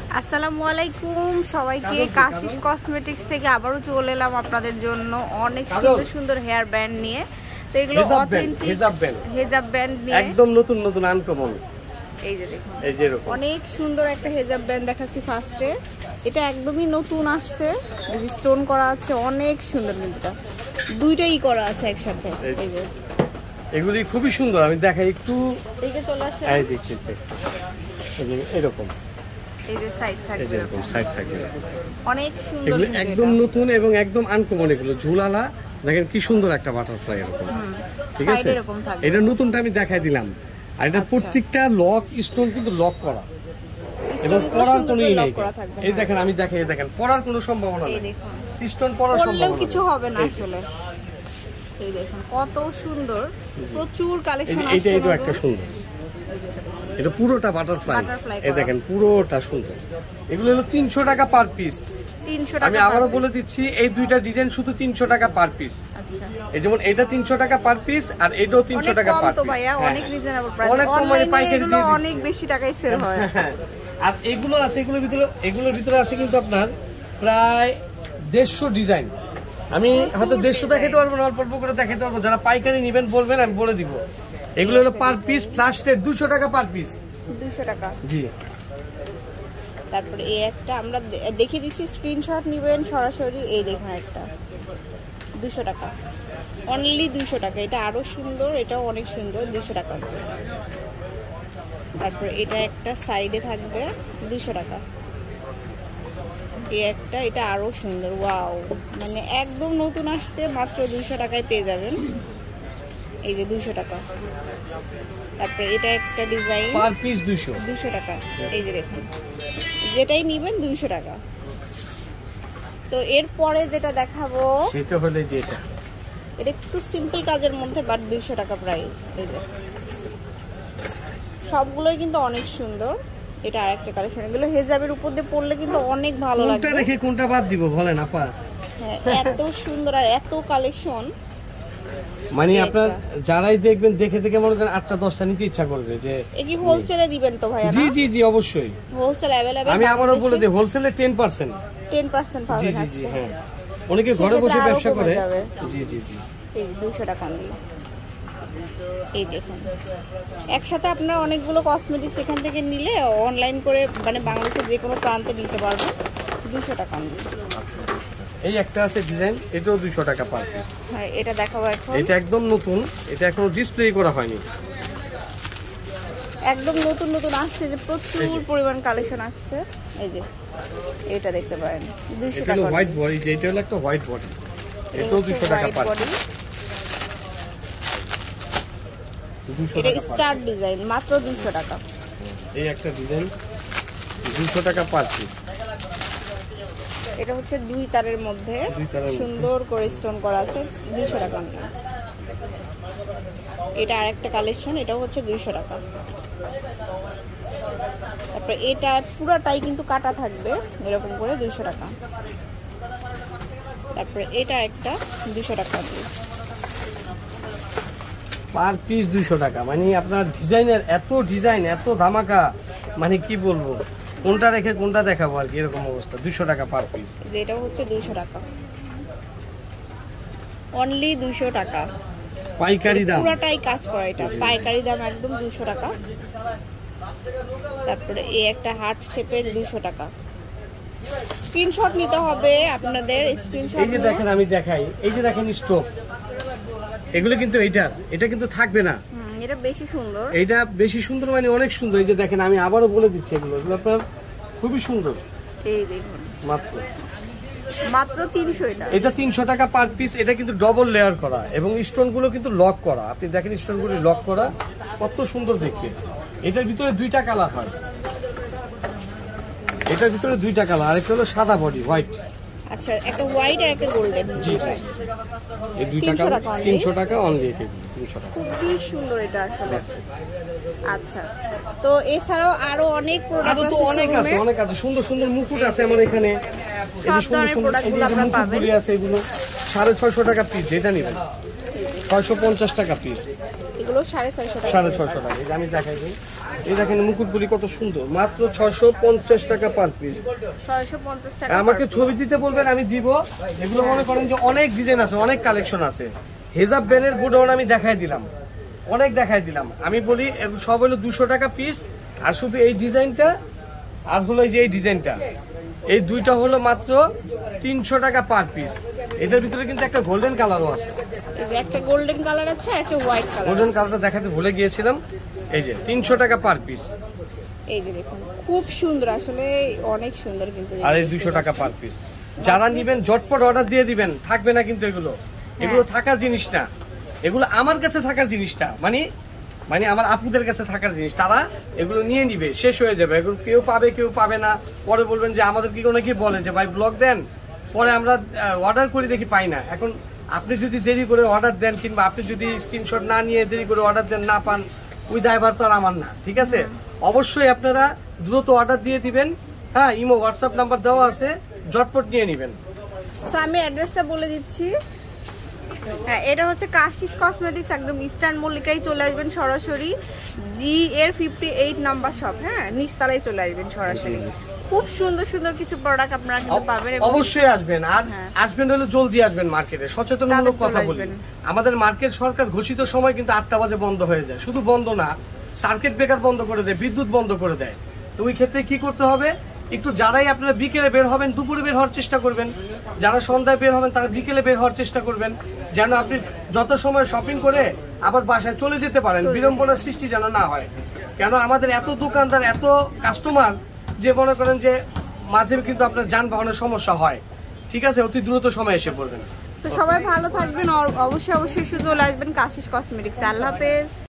আসসালামু আলাইকুম সবাইকে। কাশিস কসমেটিক্স থেকে আবারও চলে এলাম আপনাদের জন্য অনেক সুন্দর সুন্দর হেয়ার ব্যান্ড নিয়ে। তো এগুলো অথেন্টিক হেজাব ব্যান্ড নিয়ে একদম নতুন নতুন আনকমন। এই যে দেখুন, এই যে এরকম অনেক সুন্দর একটা হেজাব ব্যান্ড দেখাচ্ছি ফার্স্টে। এটা একদমই নতুন আসছে, এই যে স্টোন করা আছে, অনেক সুন্দর। কিন্তু এটা দুইটাই করা আছে একসাথে। এই যে এগুলি খুবই সুন্দর, আমি দেখাই একটু। এইটা চলে আসে, এই দেখছি এরকম, এই যে সাইড থাকবে, এই যে এরকম সাইড থাকবে, অনেক সুন্দর। এগুলো একদম নতুন এবং একদম আনকমন। এগুলো ঝুলালা, দেখেন কি সুন্দর একটা বাটারফ্লাই এরকম, ঠিক আছে। এটা নতুনটা আমি দেখাই দিলাম। আর এটা প্রত্যেকটা লক স্টোন কিন্তু লক করা এবং পড়ার কোনো ই নেই। এই দেখেন আমি দেখাই, দেখেন পড়ার কোনো সম্ভাবনা নেই, স্টোন পড়ার সম্ভাবনা কিছু হবে না আসলে। এই দেখুন কত সুন্দর, প্রচুর কালেকশন আছে। এটা একটা সুন্দর, এটা পুরোটা বাটারফ্লাই। এই দেখেন পুরোটা সুন্দর। এগুলো হলো 300 টাকা পার পিস। 300 টাকা। আমি আবারও বলে দিচ্ছি, এই দুইটা ডিজাইন শুধু 300 টাকা পার পিস। আচ্ছা, এই যেমন এটা 300 টাকা পার পিস আর এটাও 300 টাকা পার পিস। তো ভাইয়া অনেক রিজনেবল প্রাইস, অনলাইনে পাইকারি দিয়ে অনেক বেশি টাকায় সেল হয়। আর এগুলো আছে, এগুলোর ভিতরে আছে কিন্তু আপনার প্রায় 150 ডিজাইন। আমি হয়তো 150 দেখাতে পারবো না, অল্প অল্প করে দেখাতে পারবো। যারা পাইকারি নেবেন বলবেন, আমি বলে দিব। এগুলো হলো পার পিস প্লাস্টের 200 টাকা পার পিস। 200 টাকা, জি। তারপরে এই একটা আমরা দেখিয়ে দিচ্ছি, স্ক্রিনশট নেবেন সরাসরি। এই দেখুন একটা 200 টাকা, অনলি 200 টাকা। এটা আরো সুন্দর, এটাও অনেক সুন্দর, 200 টাকা। তারপরে এটা একটা সাইডে থাকবে 200 টাকা। এই একটা, এটা আরো সুন্দর, ওয়াও, মানে একদম নতুন আসছে, মাত্র 200 টাকায় পেয়ে যাবেন। এই যে 200 টাকা। তারপরে এটা একটা ডিজাইন, পার পিস 200 টাকা। এই যে দেখুন, যেটাই নেবেন 200 টাকা। তো এরপরে যেটা দেখাবো সেটা হলো যে এটা একটু সিম্পল কাজের মধ্যে, বাট 200 টাকা প্রাইস। এই যে সবগুলোই কিন্তু অনেক সুন্দর। এটা আরেকটা কালেকশন, এগুলো হেজাবের উপর দিয়ে পরলে কিন্তু অনেক ভালো লাগবে। কোনটা রেখে কোনটা বাদ দিব বলেন আপা? হ্যাঁ, এত সুন্দর আর এত কালেকশন, মানে আপনার যারাই দেখবেন দেখে দেখে মনে করেন 8টা 10টা নিতে ইচ্ছা করবে। যে এ কি হোলসেলে দিবেন তো ভাইয়া? জি জি জি, অবশ্যই হোলসেল अवेलेबल। আমি আবারও বলে দিই, হোলসেলে 10% পাবেন। জি জি জি, হ্যাঁ। অনেকে ঘরে বসে ব্যবসা করে। জি জি জি, এই 200 টাকা নিয়ে। এই দেখুন, একসাথে আপনারা অনেকগুলো কসমেটিক্স এখান থেকে নিলে অনলাইন করে, মানে বাংলাদেশের যে কোনো প্রান্তে নিতে পারবেন 200 টাকা নিয়ে। এই একটা আছে ডিজাইন, এটাও 200 টাকা পার পিস। হ্যাঁ, এটা দেখাবো এখন। এটা একদম নতুন, এটা এখনো ডিসপ্লে করা হয়নি, একদম নতুন নতুন আসছে, যে প্রচুর পরিমাণ কালেকশন আসছে। এই যে এটা দেখতে পারেন 200 টাকা। এটা হোয়াইট বডি, যেটা হলো একটা হোয়াইট বডি, এটাও 200 টাকা পার পিস। এটা স্টার ডিজাইন, মাত্র 200 টাকা। এই একটা ডিজাইন 200 টাকা পার পিস। এটা হচ্ছে 2 তারের মধ্যে সুন্দর করে স্টোন করা আছে, 200 টাকা নিয়ে। এটা আরেকটা কালেকশন, এটাও হচ্ছে 200 টাকা। তারপরে এটা পুরাটাই কিন্তু কাটা থাকবে এরকম করে, 200 টাকা। তারপরে এটা একটা 200 টাকা পার পিস 200 টাকা। মানে আপনার ডিজাইনের এত ডিজাইন, এত ধামাকা, মানে কি বলবো, কোনটা রেখে কোনটা দেখাবো আর কি, এরকম অবস্থা। 200 টাকা পার পিস। যেটাও হচ্ছে 200 টাকা, অনলি 200 টাকা পাইকারি দাম, পুরোটাই কাজ করা। এটা পাইকারি দাম একদম 200 টাকা। তারপরে এই একটা হার্ট শেপের 200 টাকা। স্ক্রিনশট নিতে হবে আপনাদের, স্ক্রিনশট। এই যে দেখেন আমি দেখাই, এই যে দেখেন স্টক, এগুলো কিন্তু এটা কিন্তু থাকবে না। এটা বেশি সুন্দর, এটা বেশি সুন্দর, মানে অনেক সুন্দর। এই যে দেখেন আমি আবারও বলে দিচ্ছি, এগুলো আপনার খুবই সুন্দর। এই দেখুন মাত্র 300। এটা 300 টাকা পার পিস। এটা কিন্তু ডবল লেয়ার করা এবং স্টোন গুলো কিন্তু লক করা। আপনি দেখেন স্টোন গুলো লক করা, কত সুন্দর দেখতে। এটার ভিতরে 2টা কালার হয়, এটার ভিতরে 2টা কালার, আরেকটা হলো সাদা বডি হোয়াইট। আচ্ছা, একটা হোয়াইট আর একটা গোল্ডেন। জি, এই 2টা কালার 300 টাকা অনলি। এটা 300 টাকা, খুবই সুন্দর এটা আসলে। আচ্ছা, তো এছাড়াও আরো অনেক প্রোডাক্ট আছে, অনেক আছে, সুন্দর সুন্দর মুকুট আছে আমার এখানে। সব ধরনের প্রোডাক্টগুলো আপনারা পাবেন। আছে এগুলো 650 টাকা পিস, যেটা নেবেন। 650 টাকা পিস, এগুলো 650 টাকা। 650 টাকা। এই যে আমি দেখাই দিই, এই দেখেন মুকুটগুলি কত সুন্দর, মাত্র 650 টাকা পার পিস। 650 টাকা। আমাকে ছবি দিতে বলবেন, আমি দিব। এগুলো মনে করেন যে অনেক ডিজাইন আছে, অনেক কালেকশন আছে। হেজাব ব্যানের গোডাউন আমি দেখাই দিলাম, অনেক দেখাই দিলাম। আমি বলি এগুলো সব হলো 200 টাকা পিস, আর শুধু এই ডিজাইনটা আর হলো এই যে এই ডিজাইনটা, এই দুইটা হলো মাত্র 300 টাকা পার পিস। এটার ভিতরে কিন্তু একটা গোল্ডেন কালারও আছে, এই যে একটা গোল্ডেন কালার আছে, একটা হোয়াইট কালার। গোল্ডেন কালারটা দেখাতে ভুলে গিয়েছিলাম। এই যে 300 টাকা পার পিস, এই যে দেখুন খুব সুন্দর, আসলে অনেক সুন্দর কিন্তু। আর এই 200 টাকা পার পিস। যারা নিবেন ঝটপট অর্ডার দিয়ে দিবেন, থাকবে না কিন্তু এগুলো। এগুলো থাকার জিনিস না, এগুলো আমার কাছে থাকার জিনিসটা, মানে আমার আপুদের কাছে থাকার জিনিস। তারা এগুলো নিয়ে নিবে, শেষ হয়ে যাবে। এগুলো কেউ পাবে কেউ পাবে না, পরে বলবেন যে আমাদের কি কোনো কি বলে যে ভাই ব্লগ দেন, পরে আমরা অর্ডার করি দেখি পাই না। এখন আপনি যদি দেরি করে অর্ডার দেন, কিংবা আপনি যদি স্ক্রিনশট না নিয়ে দেরি করে অর্ডার দেন, না পান, ওই দায়ভার তো আর আমার না, ঠিক আছে? অবশ্যই আপনারা দ্রুত অর্ডার দিয়ে দিবেন। হ্যাঁ, ইমো হোয়াটসঅ্যাপ নাম্বার দেওয়া আছে, ঝটপট নিয়ে নেবেন। সো আমি অ্যাড্রেসটা বলে দিচ্ছি। হ্যাঁ, এটা হচ্ছে কাশিস কসমেটিক্স, একদম ইস্টার্ন মল্লিকায় চলে আসবেন সরাসরি, জি এর 58 নাম্বার শপ। হ্যাঁ, নিচতলায় চলে আসবেন সরাসরি। খুব সুন্দর সুন্দর কিছু প্রোডাক্ট আপনারা কিন্তু পাবেন। অবশ্যই আসবেন, আর আসবেন হলে জলদি আসবেন মার্কেটে। সচেতনমূলক কথা বলি, আমাদের মার্কেট সরকার ঘোষিত সময় কিন্তু 8টা বাজে বন্ধ হয়ে যায়। শুধু বন্ধ না, সার্কিট ব্রেকার বন্ধ করে দেয়, বিদ্যুৎ বন্ধ করে দেয়। তো ওই ক্ষেত্রে কি করতে হবে, একটু যারাই আপনারা বিকেলে বের হবেন, দুপুরে বের হওয়ার চেষ্টা করবেন। যারা সন্ধ্যায় বের হবেন, তারা বিকেলে বের হওয়ার চেষ্টা করবেন, যেন আপনি যত সময় শপিং করে আবার বাসায় চলে যেতে পারেন, বিড়ম্বনার সৃষ্টি যেন না হয়। কেন আমাদের এত দোকানদার, এত কাস্টমার, যে মনে করেন যে মাঝে কিন্তু আপনার যানবাহনের সমস্যা হয়। ঠিক আছে, অতি দ্রুত সময় এসে পড়বেন। তো সবাই ভালো থাকবেন, অবশ্যই অবশ্যই শুধু আসবেন কাশিস কসমেটিক্স। আল্লাহ হাফেজ।